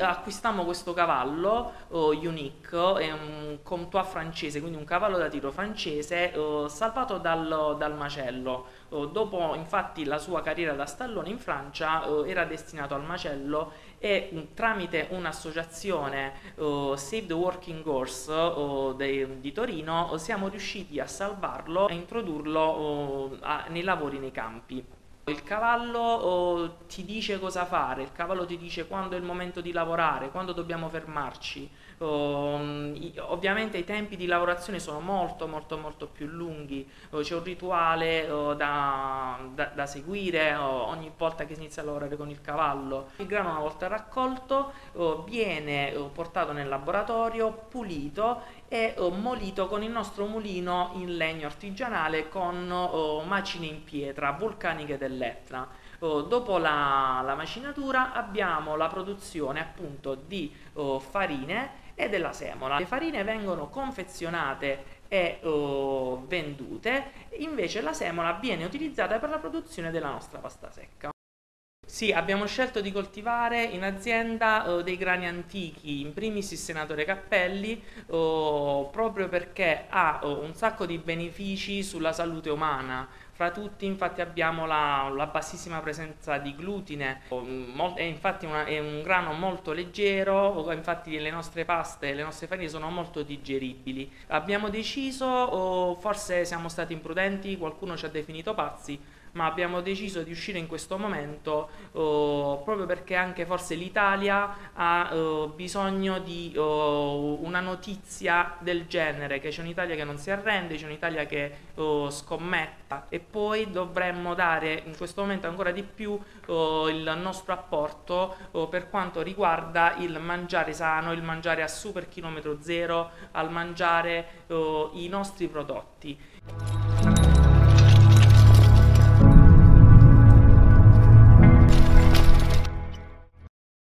Acquistammo questo cavallo Unique, è un Comtois francese, quindi un cavallo da tiro francese salvato dal macello. Dopo infatti la sua carriera da stallone in Francia era destinato al macello e tramite un'associazione Save the Working Horse di Torino siamo riusciti a salvarlo e introdurlo nei lavori nei campi. Il cavallo ti dice cosa fare, il cavallo ti dice quando è il momento di lavorare, quando dobbiamo fermarci. Ovviamente i tempi di lavorazione sono molto più lunghi, c'è un rituale da seguire ogni volta che si inizia a lavorare con il cavallo. Il grano, una volta raccolto, viene portato nel laboratorio, pulito e molito con il nostro mulino in legno artigianale con macine in pietra vulcaniche dell'Etna. Dopo la macinatura abbiamo la produzione appunto di farine e della semola. Le farine vengono confezionate e vendute, invece la semola viene utilizzata per la produzione della nostra pasta secca. Sì, abbiamo scelto di coltivare in azienda dei grani antichi, in primis il senatore Cappelli, proprio perché ha un sacco di benefici sulla salute umana. Fra tutti infatti abbiamo la bassissima presenza di glutine, è infatti è un grano molto leggero, infatti le nostre paste, le nostre farine sono molto digeribili. Abbiamo deciso, forse siamo stati imprudenti, qualcuno ci ha definito pazzi, ma abbiamo deciso di uscire in questo momento proprio perché anche forse l'Italia ha bisogno di una notizia del genere, che c'è un'Italia che non si arrende, c'è un'Italia che scommetta, e poi dovremmo dare in questo momento ancora di più il nostro apporto per quanto riguarda il mangiare sano, il mangiare a super chilometro zero, al mangiare i nostri prodotti.